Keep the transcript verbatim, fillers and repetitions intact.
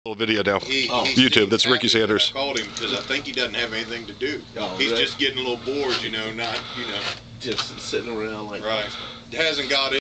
Little video now. He, Oh. he YouTube, seemed that's Ricky happy when Sanders. I called him because I think he doesn't have anything to do. Oh, He's really? just getting a little bored, you know, not, you know, Just sitting around like. right. Hasn't got